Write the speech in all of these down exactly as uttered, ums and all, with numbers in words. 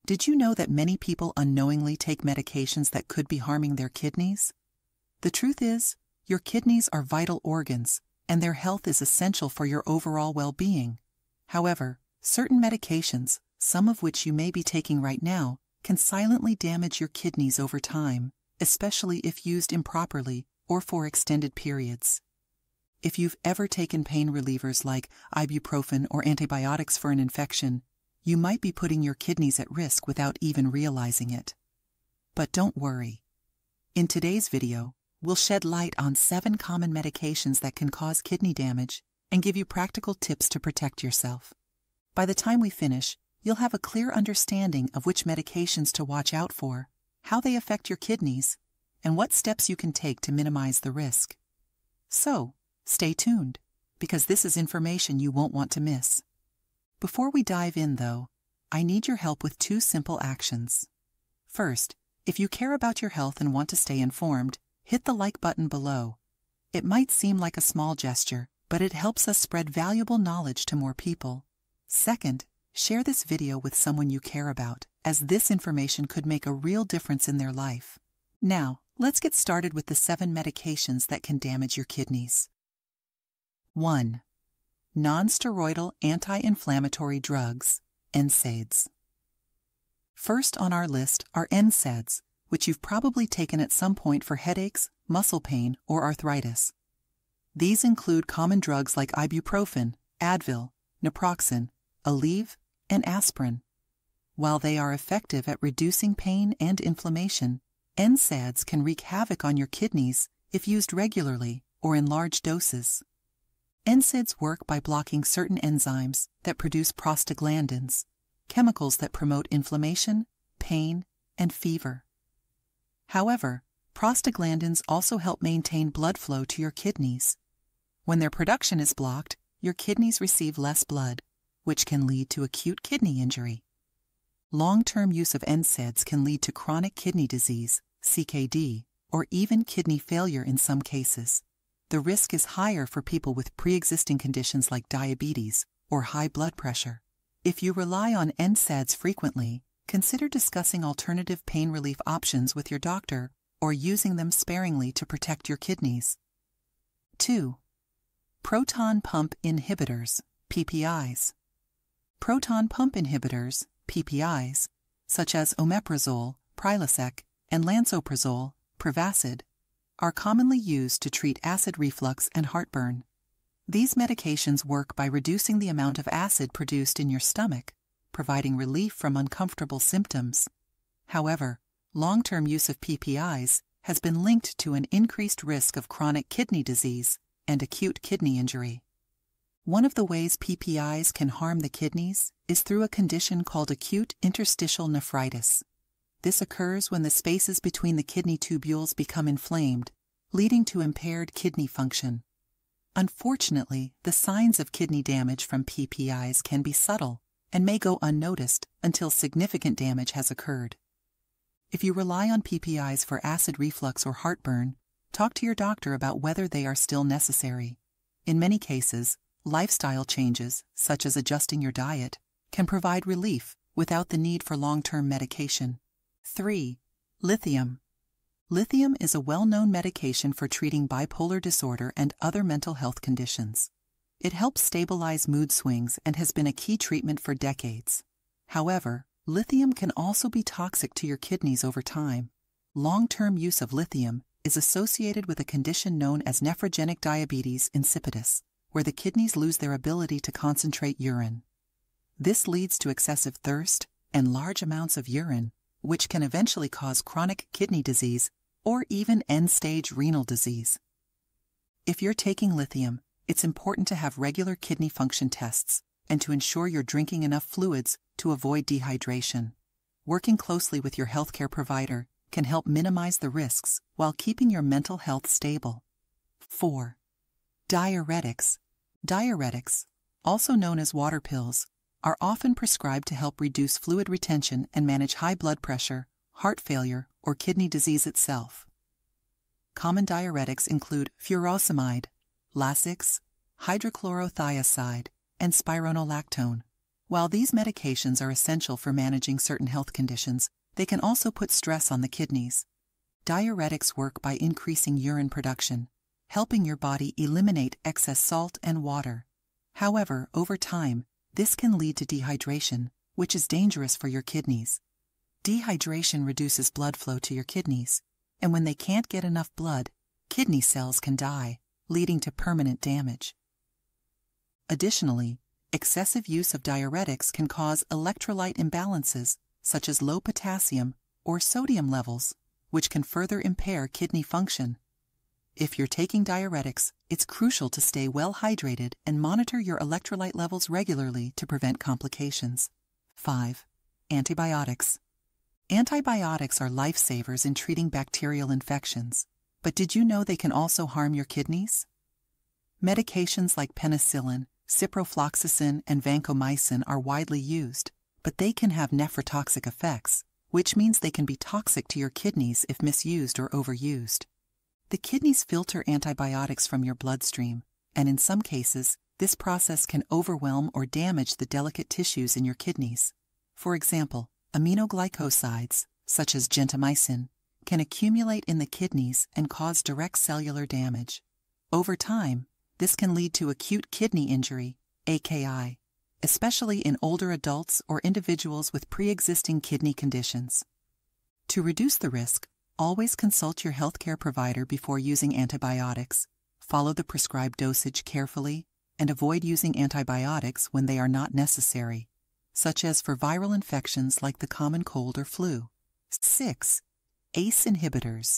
Did you know that many people unknowingly take medications that could be harming their kidneys? The truth is, your kidneys are vital organs, and their health is essential for your overall well-being. However, certain medications, some of which you may be taking right now, can silently damage your kidneys over time, especially if used improperly or for extended periods. If you've ever taken pain relievers like ibuprofen or antibiotics for an infection, you might be putting your kidneys at risk without even realizing it. But don't worry. In today's video, we'll shed light on seven common medications that can cause kidney damage and give you practical tips to protect yourself. By the time we finish, you'll have a clear understanding of which medications to watch out for, how they affect your kidneys, and what steps you can take to minimize the risk. So, stay tuned, because this is information you won't want to miss. Before we dive in, though, I need your help with two simple actions. First, if you care about your health and want to stay informed, hit the like button below. It might seem like a small gesture, but it helps us spread valuable knowledge to more people. Second, share this video with someone you care about, as this information could make a real difference in their life. Now, let's get started with the seven medications that can damage your kidneys. one. Nonsteroidal anti-inflammatory drugs, N SAIDs. First on our list are N SAIDs, which you've probably taken at some point for headaches, muscle pain, or arthritis. These include common drugs like ibuprofen, Advil, naproxen, Aleve, and aspirin. While they are effective at reducing pain and inflammation, N SAIDs can wreak havoc on your kidneys if used regularly or in large doses. N SAIDs work by blocking certain enzymes that produce prostaglandins, chemicals that promote inflammation, pain, and fever. However, prostaglandins also help maintain blood flow to your kidneys. When their production is blocked, your kidneys receive less blood, which can lead to acute kidney injury. Long-term use of N SAIDs can lead to chronic kidney disease, C K D, or even kidney failure in some cases. The risk is higher for people with pre-existing conditions like diabetes or high blood pressure. If you rely on N SAIDs frequently, consider discussing alternative pain relief options with your doctor or using them sparingly to protect your kidneys. two. Proton pump inhibitors, P P Is. Proton pump inhibitors, P P Is, such as omeprazole, Prilosec, and lansoprazole, Prevacid, are commonly used to treat acid reflux and heartburn. These medications work by reducing the amount of acid produced in your stomach, providing relief from uncomfortable symptoms. However, long-term use of P P Is has been linked to an increased risk of chronic kidney disease and acute kidney injury. One of the ways P P Is can harm the kidneys is through a condition called acute interstitial nephritis. This occurs when the spaces between the kidney tubules become inflamed, leading to impaired kidney function. Unfortunately, the signs of kidney damage from P P Is can be subtle and may go unnoticed until significant damage has occurred. If you rely on P P Is for acid reflux or heartburn, talk to your doctor about whether they are still necessary. In many cases, lifestyle changes, such as adjusting your diet, can provide relief without the need for long-term medication. three. Lithium. Lithium is a well-known medication for treating bipolar disorder and other mental health conditions. It helps stabilize mood swings and has been a key treatment for decades. However, lithium can also be toxic to your kidneys over time. Long-term use of lithium is associated with a condition known as nephrogenic diabetes insipidus, where the kidneys lose their ability to concentrate urine. This leads to excessive thirst and large amounts of urine, which can eventually cause chronic kidney disease or even end-stage renal disease. If you're taking lithium, it's important to have regular kidney function tests and to ensure you're drinking enough fluids to avoid dehydration. Working closely with your healthcare provider can help minimize the risks while keeping your mental health stable. four. Diuretics. Diuretics, also known as water pills, are often prescribed to help reduce fluid retention and manage high blood pressure, heart failure, or kidney disease itself. Common diuretics include furosemide, Lasix, hydrochlorothiazide, and spironolactone. While these medications are essential for managing certain health conditions, they can also put stress on the kidneys. Diuretics work by increasing urine production, helping your body eliminate excess salt and water. However, over time, this can lead to dehydration, which is dangerous for your kidneys. Dehydration reduces blood flow to your kidneys, and when they can't get enough blood, kidney cells can die, leading to permanent damage. Additionally, excessive use of diuretics can cause electrolyte imbalances, such as low potassium or sodium levels, which can further impair kidney function. If you're taking diuretics, it's crucial to stay well hydrated and monitor your electrolyte levels regularly to prevent complications. five. Antibiotics. Antibiotics are lifesavers in treating bacterial infections, but did you know they can also harm your kidneys? Medications like penicillin, ciprofloxacin, and vancomycin are widely used, but they can have nephrotoxic effects, which means they can be toxic to your kidneys if misused or overused. The kidneys filter antibiotics from your bloodstream, and in some cases, this process can overwhelm or damage the delicate tissues in your kidneys. For example, aminoglycosides, such as gentamicin, can accumulate in the kidneys and cause direct cellular damage. Over time, this can lead to acute kidney injury, A K I, especially in older adults or individuals with pre-existing kidney conditions. To reduce the risk, always consult your healthcare provider before using antibiotics, follow the prescribed dosage carefully, and avoid using antibiotics when they are not necessary, such as for viral infections like the common cold or flu. six. A C E inhibitors.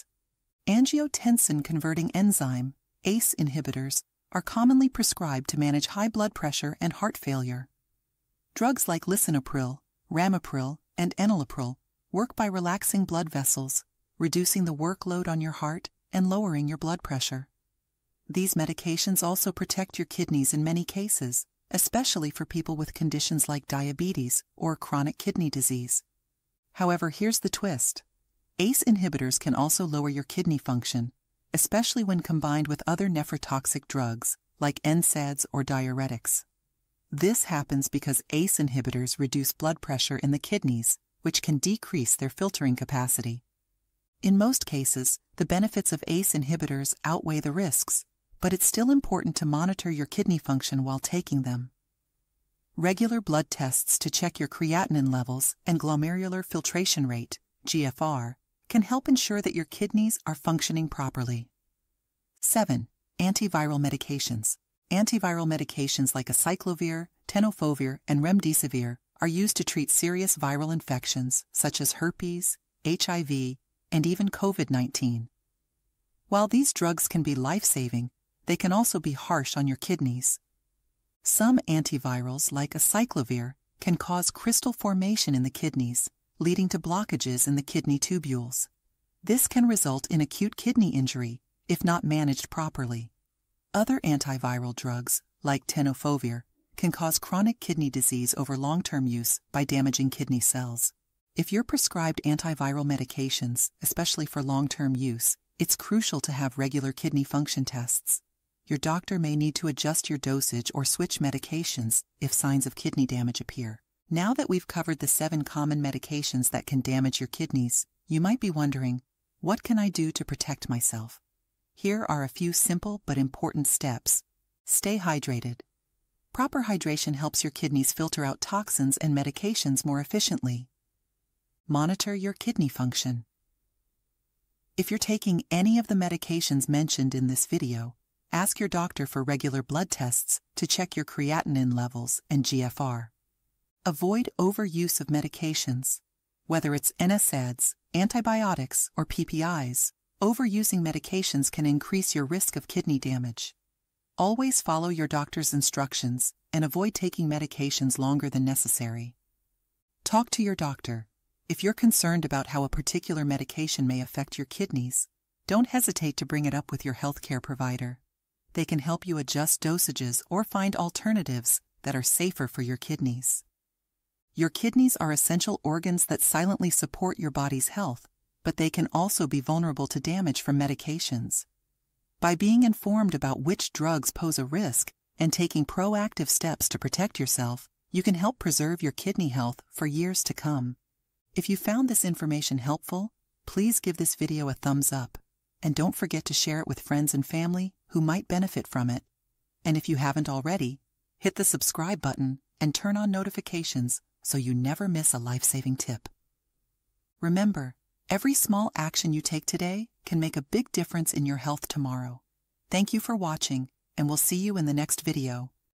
Angiotensin-converting enzyme, A C E inhibitors, are commonly prescribed to manage high blood pressure and heart failure. Drugs like lisinopril, ramipril, and enalapril work by relaxing blood vessels, reducing the workload on your heart, and lowering your blood pressure. These medications also protect your kidneys in many cases, especially for people with conditions like diabetes or chronic kidney disease. However, here's the twist. A C E inhibitors can also lower your kidney function, especially when combined with other nephrotoxic drugs like N SAIDs or diuretics. This happens because A C E inhibitors reduce blood pressure in the kidneys, which can decrease their filtering capacity. In most cases, the benefits of A C E inhibitors outweigh the risks, but it's still important to monitor your kidney function while taking them. Regular blood tests to check your creatinine levels and glomerular filtration rate, G F R, can help ensure that your kidneys are functioning properly. seven. Antiviral medications. Antiviral medications like acyclovir, tenofovir, and remdesivir are used to treat serious viral infections such as herpes, H I V, and even COVID nineteen. While these drugs can be life-saving, they can also be harsh on your kidneys. Some antivirals, like acyclovir, can cause crystal formation in the kidneys, leading to blockages in the kidney tubules. This can result in acute kidney injury if not managed properly. Other antiviral drugs, like tenofovir, can cause chronic kidney disease over long-term use by damaging kidney cells. If you're prescribed antiviral medications, especially for long-term use, it's crucial to have regular kidney function tests. Your doctor may need to adjust your dosage or switch medications if signs of kidney damage appear. Now that we've covered the seven common medications that can damage your kidneys, you might be wondering, what can I do to protect myself? Here are a few simple but important steps. Stay hydrated. Proper hydration helps your kidneys filter out toxins and medications more efficiently. Monitor your kidney function. If you're taking any of the medications mentioned in this video, ask your doctor for regular blood tests to check your creatinine levels and G F R. Avoid overuse of medications. Whether it's N SAIDs, antibiotics, or P P Is, overusing medications can increase your risk of kidney damage. Always follow your doctor's instructions and avoid taking medications longer than necessary. Talk to your doctor. If you're concerned about how a particular medication may affect your kidneys, don't hesitate to bring it up with your healthcare provider. They can help you adjust dosages or find alternatives that are safer for your kidneys. Your kidneys are essential organs that silently support your body's health, but they can also be vulnerable to damage from medications. By being informed about which drugs pose a risk and taking proactive steps to protect yourself, You can help preserve your kidney health for years to come. If you found this information helpful, please give this video a thumbs up, and don't forget to share it with friends and family who might benefit from it. And if you haven't already, hit the subscribe button and turn on notifications so you never miss a life-saving tip. Remember, every small action you take today can make a big difference in your health tomorrow. Thank you for watching, and we'll see you in the next video.